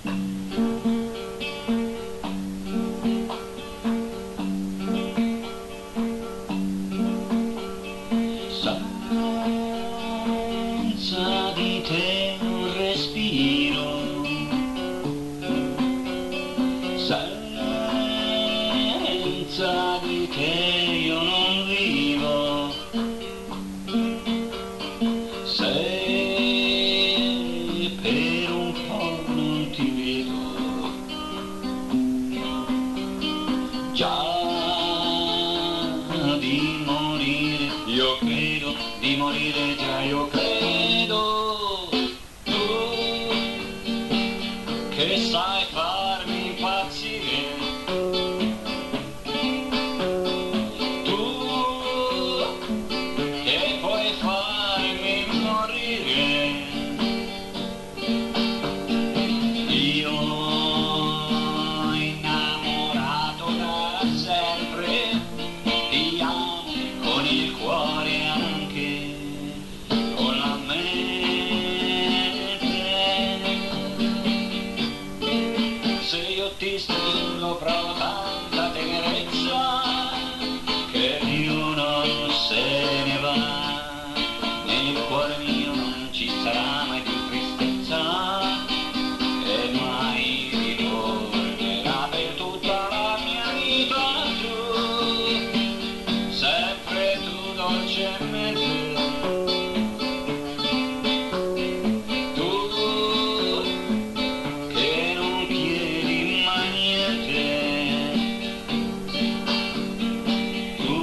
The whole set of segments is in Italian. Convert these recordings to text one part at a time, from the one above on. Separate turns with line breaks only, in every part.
Senza di te un respiro, senza di te io non vivo. Se per un po' non ti vedo, già di morire io credo, di morire già io credo. Tu che sai farmi impazzire, tu che puoi farmi morire. Io innamorato da sempre, ti amo con il cuore anche con la mente. Se io ti stringo provo tanta tenerezza che più non se ne va. Nel cuore mio non ci sarà mai più tristezza, e mai ritornerà per tutta la mia vita tu, sempre tu dolcemente. Tu che non chiedi mai niente, tu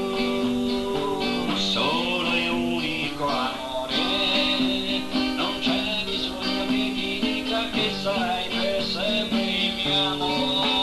solo e unico amore, non c'è bisogno che ti dica che sarai per sempre il mio amore.